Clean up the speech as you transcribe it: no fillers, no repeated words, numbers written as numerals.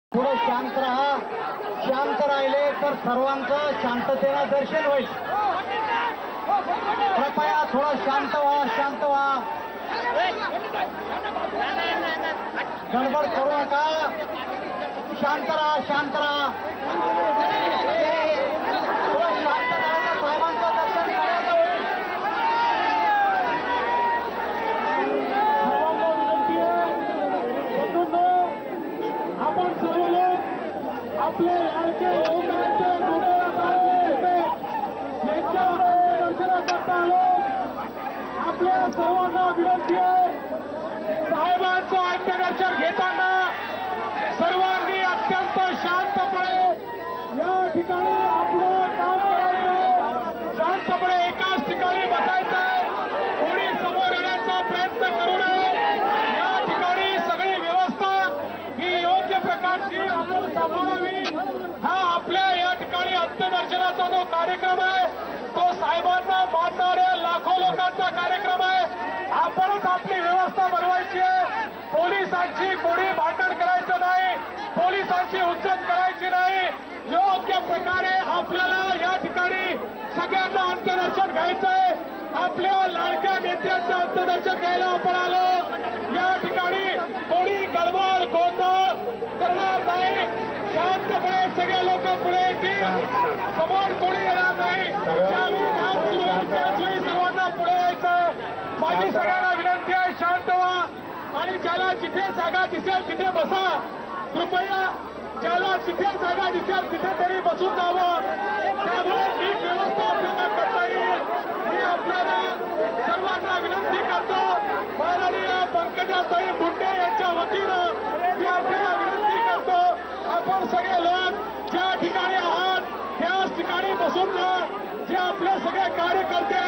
थोडं शांत राहा. शांत राहिले तर सर्वांचं शांततेनं दर्शन होईल. कृपया थोडं शांत व्हा. शांत व्हा. गडबड करू नका. शांत राहा. शांत राहा. थोडं शांत राहा. साहेबांचं दर्शन करायचं होईल. आपण सर्व लोक आपले लाडके लोकांचे दर्शनाकरता आलो. आपल्या सर्वांना विनंती आहे, साहेबांचं अंत्यदर्शन घेताना सर्वांनी अत्यंत शांतपणे या ठिकाणी आपलं काम करायचं. शांतपणे एकाच ठिकाणी बसायचं. कोणी समोर येण्याचा प्रयत्न करू नये. या ठिकाणी सगळी व्यवस्था ही योग्य प्रकारची आपण सांभाळावी. हा आपल्या या ठिकाणी अंत्यदर्शनाचा जो कार्यक्रम आहे तो साहेबांना मानणाऱ्या लाखो लोकांचा कार्यक्रम आहे. आपणच आपली व्यवस्था बनवायची आहे. पोलिसांची कोणी भांडण करायचं नाही. पोलिसांची हुज्जत करायची नाही. योग्य प्रकारे आपल्याला या ठिकाणी सगळ्यांना अंत्यदर्शन घ्यायचंय. आपल्या लाडक्या नेत्यांचं अंत्यदर्शन घ्यायला आपण आलो. या ठिकाणी कोणी गडबड गोंधळ करणार नाही. शांतपणे सगळे लोक पुढे येतील. समोर कोणी येणार नाही. त्यावेळी सर्वांना पुढे यायचं. माझी सगळ्यांना विनंती आहे, शांत व्हा आणि ज्याला जिथे जागा दिसेल तिथे बसा. कृपया ज्याला जिथे जागा दिसेल तिथे तरी बसून जावं. त्यामुळे ही व्यवस्था आपल्याला करता येईल. मी आपल्याला सर्वांना विनंती करतो. माननीय पंकजाताई मुंडे यांच्या वतीनं मी आपल्याला विनंती करतो, आपण सगळे लोक ज्या ठिकाणी आहात त्याच ठिकाणी बसून जा. जे आपले सगळे कार्यकर्ते